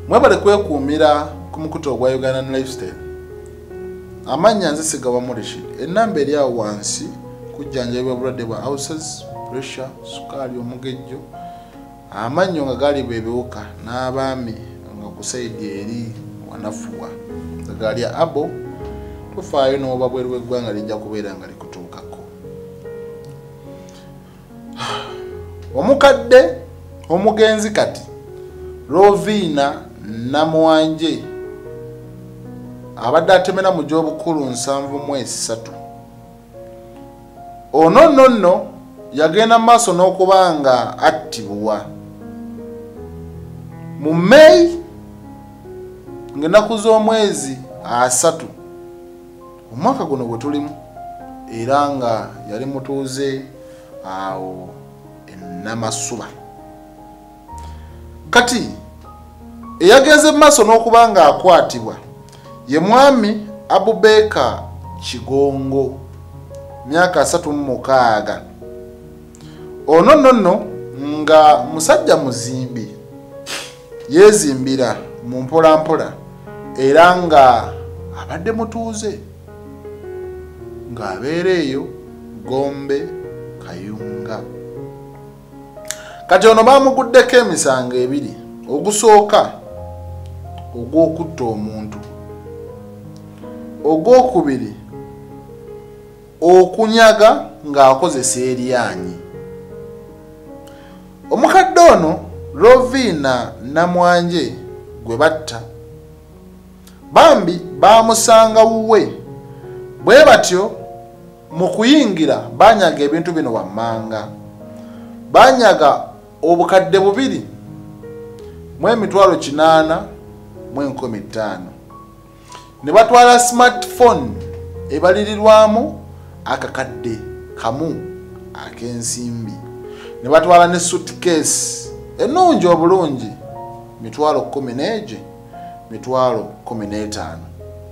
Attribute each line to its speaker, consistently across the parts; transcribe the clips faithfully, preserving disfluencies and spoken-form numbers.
Speaker 1: mwebale kwekuumira ku mukutu ogwa Ugandan Lifestyle. Amanya nze Sigaba Rashid. Ennamba eri awo wansi kujjanjabibwa bulwadde bwa ulcers, pressure, sukaali, omugejjo. Amannyo nga gali bebiwuka n'abaami nga ku sayidi eri wanafuwa. Gali ya abo tufaayo n'oba bweru w'eggwanga lijja kubeera nga likutuukako. Omukadde omugenzi kati Rovina Namwanje abadde atemera mu gy'obukulu nsanvu mu esatu. Ono nno nno yagenda mu maaso n'okuba nga attibwa. Mu May ng'ennaku z'omwezi asatu omwaka guno gwe tulimu, era nga yali mutuuze awo Namasuba. Kati eyagenze mu maaso n'okuba nga akwatibwa ye mwami Abubeka Kigongo, myaka asatu mu mukaaga. Ono nno nno nga musajja muzimbi, yezimbira mu mpola mpola, era nga abadde mutuuze ng'abeera eyo Gombe Kayunga. Kati ono baamuguddeko emisango ebiri. Ogusooka ogw'okutta omuntu, ogwokubiri okunyaga ng'akozesa eryanyi. Omukadde ono Rovina Namwanje gwe batta, bambi baamusanga wuwe. Bwe batyo mu kuyingira banyaga ebintu bino wammanga. Banyaga obukadde bubiri mu emitwalo kinaana mu enkumi ttaano. Ne batwala smartphone ebalirirwamu akakadde kamu ak'ensimbi. Ne batwala ne suitcase ennungi obulungi mitwalo kkumi n'egi mitwalo kkumi n'etaano.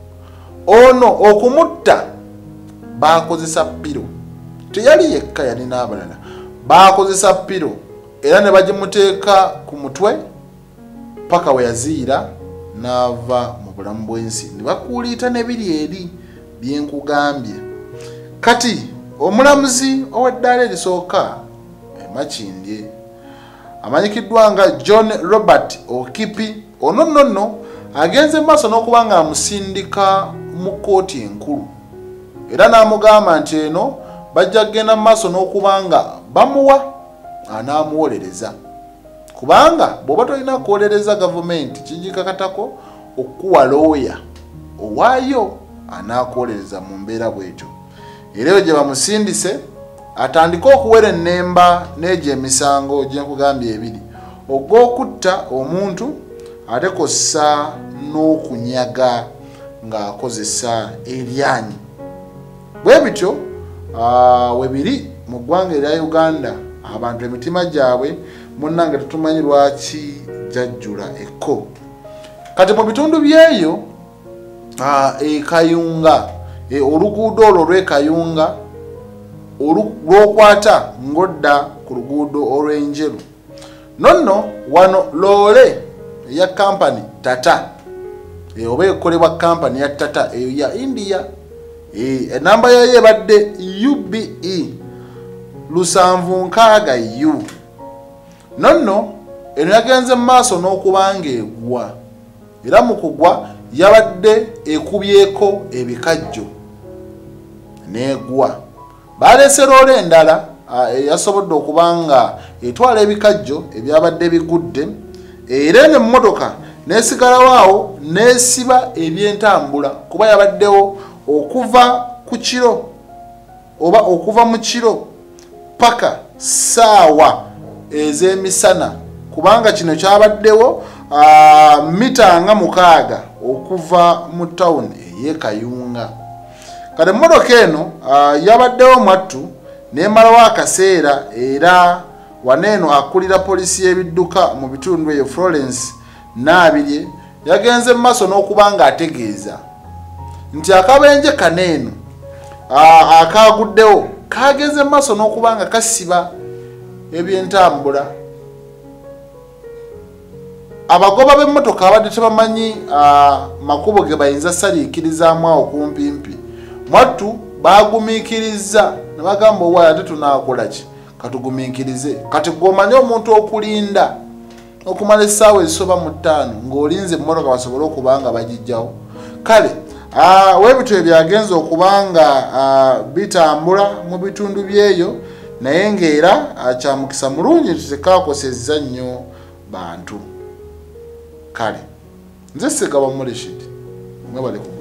Speaker 1: Ono okumutta baakozesa piro. Teyali yekka, yali n'abalala. Baakozesa piro era ne bagimuteeka ku mutwe paka we yaziira n'ava mu bulamu bw'ensi. Ne bakuliita n'ebiri eri byenkugambye. Kati omulamuzi ow'eddaala erisooka Makindye amanyikiddwa nga John Robert Okipi, ono nno nno agenze maaso n'okuba nga amusindika mu kkooti enkulu, era n'amugamba nti eno bajja kgenda mu maaso n'okuba nga bamuwa anaamuwolereza, kubanga bw'oba tolina kuwolereza gavumenti kigikakatako okuwa looya owaayo anaakuwolereza mu mbeera bw'etyo. Era eyo gye bamusindise atandika okuwera ennemba n'egyo emisango gye nkugambye ebiri, ogw'okutta omuntu ate kossa n'okunyaga ng'akozesa eryanyi. Bwe bityo we biri mu ggwanga erya Uganda, abantu emitima gyabwe munnange tetumanyi lwaki jajjula ekko. Kati mu bitundu byeyo e Kayunga, oluguudo olwo lw'e Kayunga olwokwata ngodda ku luguudo olw'enjeru, nonno wano loole ya kampani Tata oba ekolebwa kampani ya Tata eyo ya India, enamba yayo ebadde U B E lusanvu nkaaga U. Nonno eno yagenze mu maaso n'okuba ng'egwa, era mu kugwa yabadde ekubyeko ebikajjo n'egwa. Baleese loole endala eyasobodde okuba nga etwala ebikajjo ebyabadde bigudde, era eno emmotoka n'esigalawo awo n'esiba ebyentambula, kuba yabaddewo okuva ku kiro oba okuva mu kiro paka ssaawa ez'emisana, kubanga kino kyabaddewo mita nga mukaaga okuva mu tawuni ey'e Kayunga. Kale emmotoka eno yabaddewo mwattu n'emalawo akaseera, era waneeno akulira polisi y'ebidduka mu bitundu eyo Florence Naabirye yagenze mu maaso n'okuba nga ategeeza nti akabenje kaneeno akaguddewo kagenze mu maaso n'okuba nga kasiba ebyentambula abagoba b'emmotoka abadde tebamanyi makubo ge bayinza saliikirizaamu awo kumpimpi mwattu baagumiikiriza ne bagamba owaayo ate tunaakola ki katugumiikirize kati gw'omanyi omuntu okulinda okumala essaawa ezisoba mu ttaano ng'olinze emmotoka basobole okuba nga bagijjawo kale weebityo ebyagenza okubanga bitambula mu bitundu byeyo naye ng'era kyamukisa mulungi tutekakosezza nnyo bantu kale nze Ssekaba Rashid mwebale ku